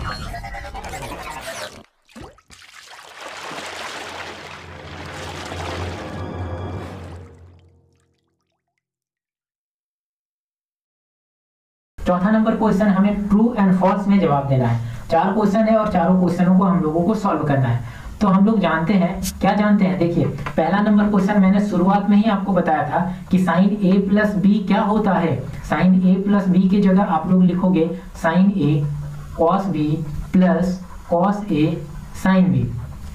चौथा number question हमें true and false में जवाब देना है। 4 क्वेश्चन है और चारों क्वेश्चनों को हम लोगों को सॉल्व करना है। तो हम लोग जानते हैं, क्या जानते हैं, देखिए पहला नंबर क्वेश्चन मैंने शुरुआत में ही आपको बताया था कि साइन ए प्लस बी क्या होता है। साइन ए प्लस बी की जगह आप लोग लिखोगे sine A cos B plus cos A sine B.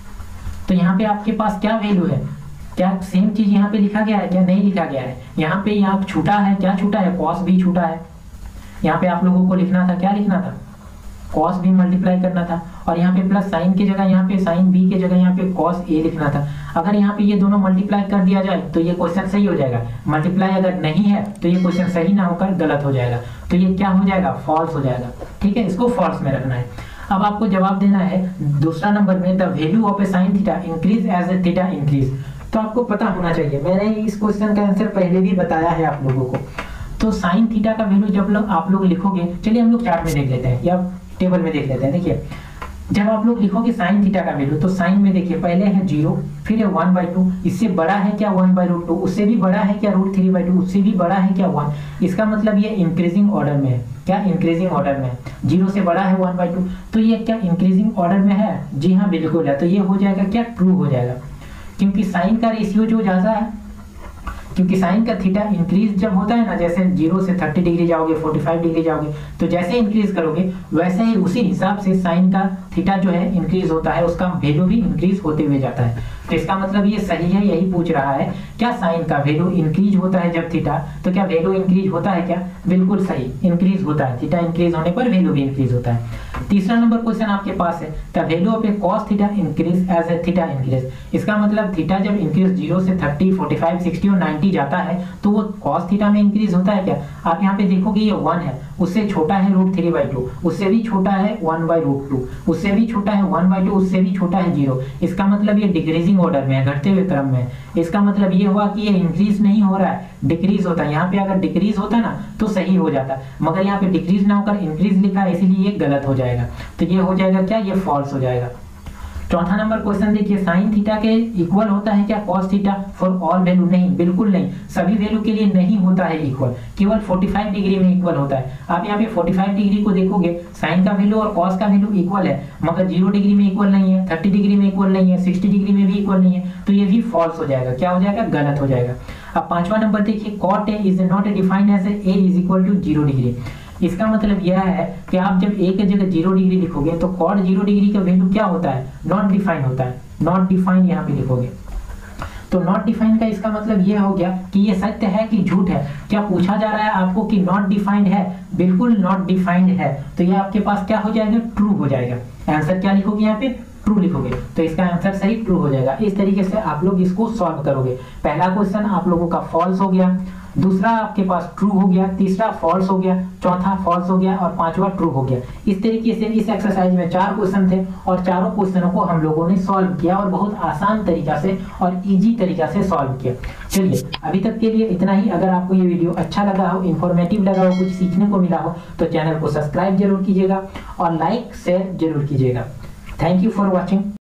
तो यहाँ पे आपके पास क्या वैल्यू है, क्या सेम चीज यहाँ पे लिखा गया है, क्या नहीं लिखा गया है। यहाँ पे यहाँ छूटा है, क्या छूटा है, कॉस बी छूटा है। यहाँ पे आप लोगों को लिखना था, क्या लिखना था, कॉस बी मल्टीप्लाई करना था। और यहाँ पे प्लस साइन की जगह यहाँ पे साइन बी की जगह यहाँ पे कॉस ए लिखना था। अगर यहाँ पे ये दोनों मल्टीप्लाई कर दिया जाए तो ये क्वेश्चन सही हो जाएगा। मल्टीप्लाई अगर नहीं है तो ये क्वेश्चन सही ना होकर गलत हो जाएगा। तो ये क्या हो जाएगा, फॉल्स हो जाएगा। ठीक है, इसको फॉल्स में रखना है। अब आपको जवाब देना है दूसरा नंबर में, the value of a sine theta increase as a theta increase. तो आपको पता होना चाहिए, मैंने इस क्वेश्चन का आंसर पहले भी बताया है आप लोगों को। तो साइन थीटा का वैल्यू जब आप लोग लिखोगे, चलिए हम लोग चार्ट में देख लेते हैं या टेबल में देख लेते हैं। देखिए जब आप लोग लिखोगे साइन थीटा का वैल्यू, तो साइन में देखिए पहले है 0, फिर है 1/2, इससे बड़ा है क्या 1/√2, उससे भी बड़ा है क्या √3/2, उससे भी बड़ा है क्या 1। इसका मतलब ये इंक्रीजिंग ऑर्डर में है। क्या इंक्रीजिंग ऑर्डर में है, 0 से बड़ा है 1/2, तो ये क्या इंक्रीजिंग ऑर्डर में है। जी हाँ बिल्कुल है। तो ये हो जाएगा क्या, ट्रू हो जाएगा, क्योंकि साइन का रेशियो जो ज्यादा है, क्योंकि साइन का थीटा इंक्रीज जब होता है ना, जैसे 0 से 30 डिग्री जाओगे, 45 डिग्री जाओगे, तो जैसे इंक्रीज करोगे वैसे ही उसी हिसाब से साइन का थीटा जो है इंक्रीज होता है, उसका वैल्यू भी इंक्रीज होते हुए जाता है। तो इसका मतलब ये सही है, यही पूछ रहा है क्या साइन का वैल्यू इंक्रीज होता है जब थीटा, तो क्या वैल्यू इंक्रीज होता है क्या, बिल्कुल सही, इंक्रीज होता है। थीटा इंक्रीज होने पर वैल्यू भी इंक्रीज होता है। तीसरा नंबर क्वेश्चन आपके पास है, the value of a cos theta increase as a theta increase. इसका मतलब थीटा जब इंक्रीज 0 से 30, 45, 60 और 90 जाता है तो वो कॉस थीटा में इंक्रीज होता है क्या। आप यहाँ पे देखोगे ये 1 है, उससे छोटा है √3/2, उससे भी छोटा है 1/√2, उससे भी छोटा है 1/2, उससे भी छोटा है 0। इसका मतलब ये डिक्रीजिंग ऑर्डर में है, घटते हुए क्रम में। इसका मतलब ये हुआ कि ये इंक्रीज नहीं हो रहा है, डिक्रीज होता है। यहाँ पे अगर डिक्रीज होता ना तो सही हो जाता, मगर यहाँ पे डिक्रीज ना होकर इंक्रीज लिखा है, इसीलिए ये गलत हो जाएगा। तो ये हो जाएगा क्या, ये फॉल्स हो जाएगा। चौथा नंबर क्वेश्चन देखिए, साइन थीटा के इक्वल होता है क्या cos theta for all value. नहीं, बिल्कुल नहीं, सभी वैल्यू के लिए नहीं होता है इक्वल, केवल 45 डिग्री में इक्वल होता है। आप यहाँ पे 45 डिग्री को देखोगे, साइन का वैल्यू और कॉस का वैल्यू इक्वल है, मगर 0 डिग्री में इक्वल नहीं है, 30 डिग्री में इक्वल नहीं है, 60 डिग्री में भी इक्वल नहीं है। तो ये भी फॉल्स हो जाएगा, क्या हो जाएगा, गलत हो जाएगा। अब पांचवा नंबर देखिए, cot A is not defined as A is equal to 0 degree. इसका मतलब यह है कि आप जब ए की जगह 0 डिग्री लिखोगे तो कॉट 0 डिग्री का वैल्यू क्या होता है, नॉट डिफाइंड होता है। नॉट डिफाइंड यहाँ पे लिखोगे तो नॉट डिफाइंड का इसका मतलब यह हो गया कि ये सत्य है कि झूठ है। क्या पूछा जा रहा है आपको कि नॉट डिफाइंड है, बिल्कुल नॉट डिफाइंड है। तो ये आपके पास क्या हो जाएगा, ट्रू हो जाएगा। आंसर क्या लिखोगे यहाँ पे, ट्रू लिखोगे, तो इसका आंसर सही ट्रू हो जाएगा। इस तरीके से आप लोग इसको सॉल्व करोगे। पहला क्वेश्चन आप लोगों का फॉल्स हो गया, दूसरा आपके पास ट्रू हो गया, तीसरा फॉल्स हो गया, चौथा फॉल्स हो गया और पांचवा ट्रू हो गया। इस तरीके से इस एक्सरसाइज में 4 क्वेश्चन थे और चारों क्वेश्चनों को हम लोगों ने सॉल्व किया और बहुत आसान तरीका से और इजी तरीका से सॉल्व किया। चलिए अभी तक के लिए इतना ही। अगर आपको ये वीडियो अच्छा लगा हो, इंफॉर्मेटिव लगा हो, कुछ सीखने को मिला हो, तो चैनल को सब्सक्राइब जरूर कीजिएगा और लाइक शेयर जरूर कीजिएगा। Thank you for watching.